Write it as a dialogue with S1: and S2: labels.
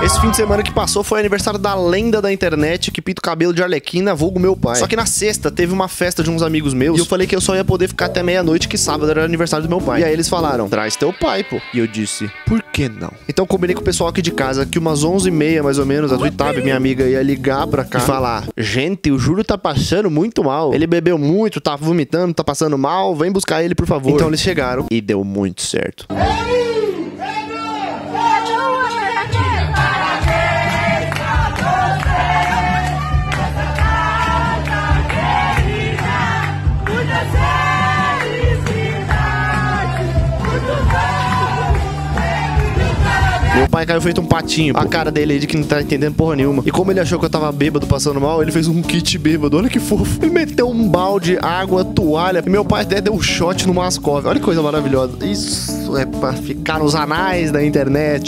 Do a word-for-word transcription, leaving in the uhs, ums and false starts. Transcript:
S1: Esse fim de semana que passou foi aniversário da lenda da internet que pinta o cabelo de Arlequina, vulgo meu pai. Só que na sexta teve uma festa de uns amigos meus e eu falei que eu só ia poder ficar até meia-noite, que sábado era aniversário do meu pai. E aí eles falaram, traz teu pai, pô. E eu disse, por que não? Então combinei com o pessoal aqui de casa que umas onze e meia, mais ou menos, a Tuitab, minha amiga, ia ligar pra cá e falar, gente, o Júlio tá passando muito mal. Ele bebeu muito, tá vomitando, tá passando mal, vem buscar ele, por favor. Então eles chegaram e deu muito certo. Meu pai caiu feito um patinho. A cara dele aí de que não tá entendendo porra nenhuma. E como ele achou que eu tava bêbado, passando mal, ele fez um kit bêbado. Olha que fofo. Ele meteu um balde, água, toalha. E meu pai até deu um shot no Mascov. Olha que coisa maravilhosa. Isso é pra ficar nos anais da internet.